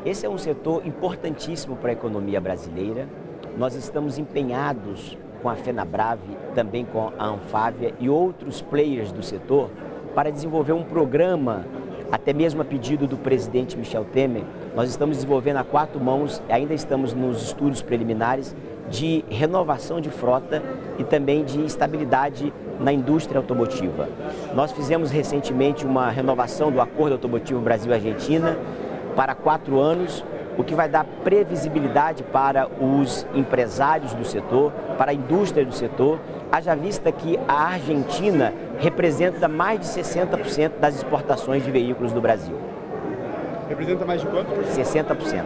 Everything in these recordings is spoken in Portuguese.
Esse é um setor importantíssimo para a economia brasileira. Nós estamos empenhados com a FenaBrave, também com a Anfávia e outros players do setor para desenvolver um programa, até mesmo a pedido do presidente Michel Temer. Nós estamos desenvolvendo a 4 mãos, ainda estamos nos estudos preliminares de renovação de frota e também de estabilidade na indústria automotiva. Nós fizemos recentemente uma renovação do Acordo Automotivo Brasil-Argentina para 4 anos, o que vai dar previsibilidade para os empresários do setor, para a indústria do setor, haja vista que a Argentina representa mais de 60% das exportações de veículos do Brasil. Representa mais de quanto? 60%.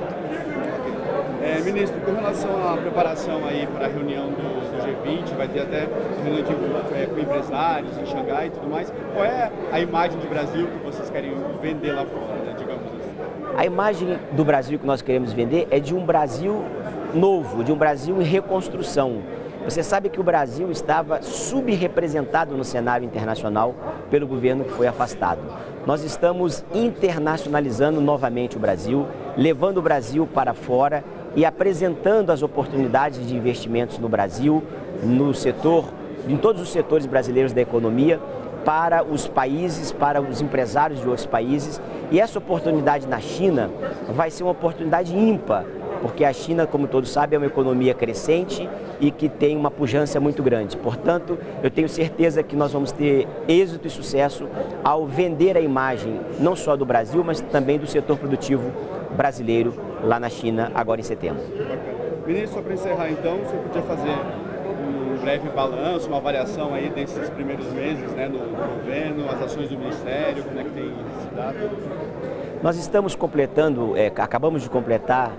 Ministro, com relação à preparação aí para a reunião do G20, vai ter até reunião com empresários em Xangai e tudo mais, qual é a imagem de Brasil que vocês querem vender lá fora, né, digamos assim? A imagem do Brasil que nós queremos vender é de um Brasil novo, de um Brasil em reconstrução. Você sabe que o Brasil estava subrepresentado no cenário internacional pelo governo que foi afastado. Nós estamos internacionalizando novamente o Brasil, levando o Brasil para fora e apresentando as oportunidades de investimentos no Brasil, no setor, em todos os setores brasileiros da economia, para os países, para os empresários de outros países. E essa oportunidade na China vai ser uma oportunidade ímpar, porque a China, como todos sabem, é uma economia crescente e que tem uma pujança muito grande. Portanto, eu tenho certeza que nós vamos ter êxito e sucesso ao vender a imagem não só do Brasil, mas também do setor produtivo brasileiro lá na China, agora em setembro. Ministro, só para encerrar então, o senhor podia fazer um breve balanço, uma avaliação aí desses primeiros meses, né, no governo, as ações do Ministério, como é que tem se dado? Nós estamos completando, acabamos de completar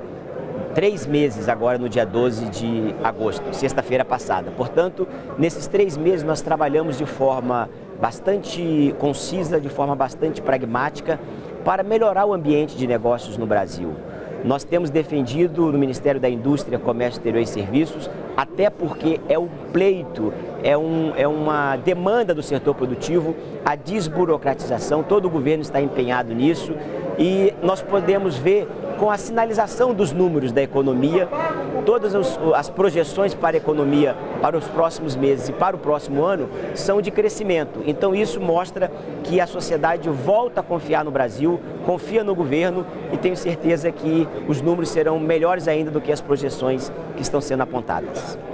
3 meses agora no dia 12 de agosto, sexta-feira passada. Portanto, nesses 3 meses nós trabalhamos de forma bastante concisa, de forma bastante pragmática, para melhorar o ambiente de negócios no Brasil. Nós temos defendido no Ministério da Indústria, Comércio Exterior e Serviços, até porque é um pleito, é uma demanda do setor produtivo, a desburocratização, todo o governo está empenhado nisso e nós podemos ver com a sinalização dos números da economia, todas as projeções para a economia para os próximos meses e para o próximo ano são de crescimento. Então isso mostra que a sociedade volta a confiar no Brasil, confia no governo e tenho certeza que os números serão melhores ainda do que as projeções que estão sendo apontadas.